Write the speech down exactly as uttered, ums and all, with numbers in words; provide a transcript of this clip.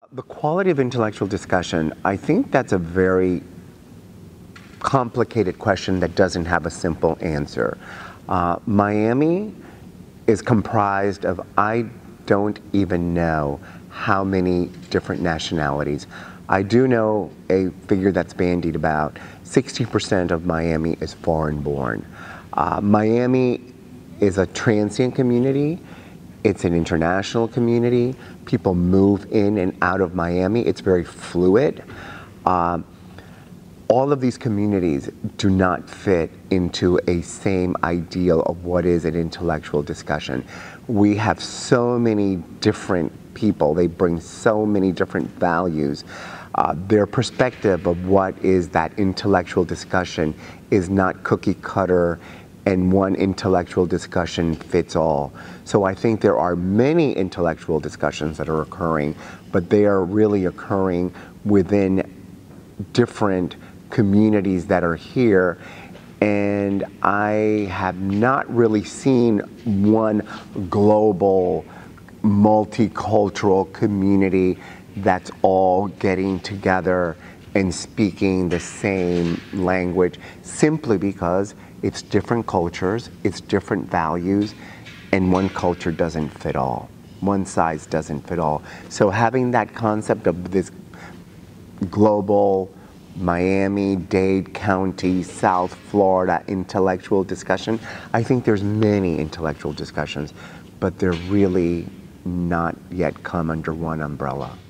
The quality of intellectual discussion, I think that's a very complicated question that doesn't have a simple answer. Uh, Miami is comprised of, I don't even know how many different nationalities. I do know a figure that's bandied about. sixty percent of Miami is foreign born. Uh, Miami is a transient community. It's an international community. People move in and out of Miami. It's very fluid. Um, all of these communities do not fit into a same ideal of what is an intellectual discussion. We have so many different people. They bring so many different values. Uh, their perspective of what is that intellectual discussion is not cookie cutter and one intellectual discussion fits all. So I think there are many intellectual discussions that are occurring, but they are really occurring within different communities that are here. And I have not really seen one global, multicultural community that's all getting together and speaking the same language, simply because it's different cultures, it's different values, and one culture doesn't fit all. One size doesn't fit all. So having that concept of this global Miami-Dade County, South Florida intellectual discussion, I think there's many intellectual discussions, but they're really not yet come under one umbrella.